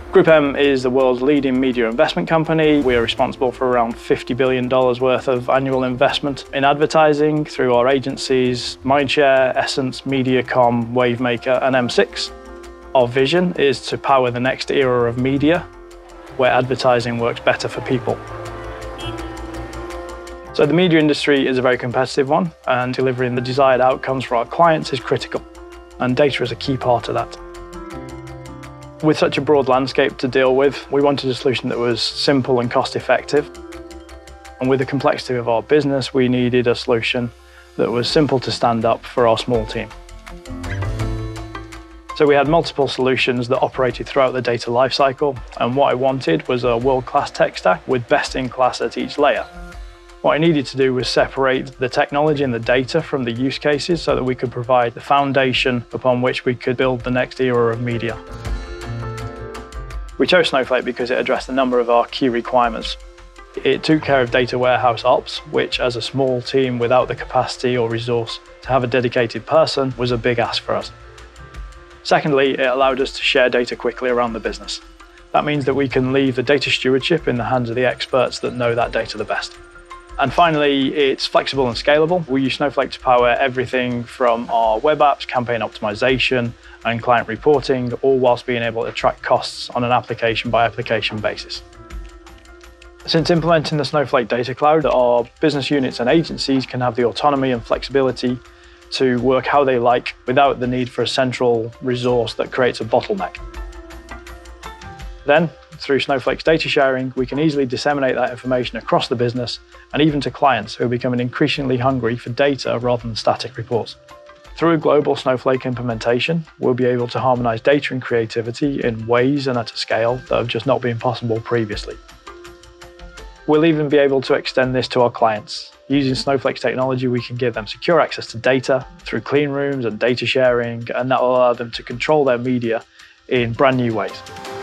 GroupM is the world's leading media investment company. We are responsible for around $50 billion worth of annual investment in advertising through our agencies, Mindshare, Essence, Mediacom, Wavemaker, and mSix. Our vision is to power the next era of media, where advertising works better for people. So the media industry is a very competitive one, and delivering the desired outcomes for our clients is critical, and data is a key part of that. With such a broad landscape to deal with, we wanted a solution that was simple and cost-effective. And with the complexity of our business, we needed a solution that was simple to stand up for our small team. So we had multiple solutions that operated throughout the data lifecycle, and what I wanted was a world-class tech stack with best-in-class at each layer. What I needed to do was separate the technology and the data from the use cases so that we could provide the foundation upon which we could build the next era of media. We chose Snowflake because it addressed a number of our key requirements. It took care of data warehouse ops, which as a small team without the capacity or resource to have a dedicated person was a big ask for us. Secondly, it allowed us to share data quickly around the business. That means that we can leave the data stewardship in the hands of the experts that know that data the best. And finally, it's flexible and scalable. We use Snowflake to power everything from our web apps, campaign optimization, and client reporting, all whilst being able to track costs on an application-by-application basis. Since implementing the Snowflake Data Cloud, our business units and agencies can have the autonomy and flexibility to work how they like without the need for a central resource that creates a bottleneck. Then, through Snowflake's data sharing, we can easily disseminate that information across the business and even to clients who are becoming increasingly hungry for data rather than static reports. Through a global Snowflake implementation, we'll be able to harmonize data and creativity in ways and at a scale that have just not been possible previously. We'll even be able to extend this to our clients. Using Snowflake's technology, we can give them secure access to data through clean rooms and data sharing, and that will allow them to control their media in brand new ways.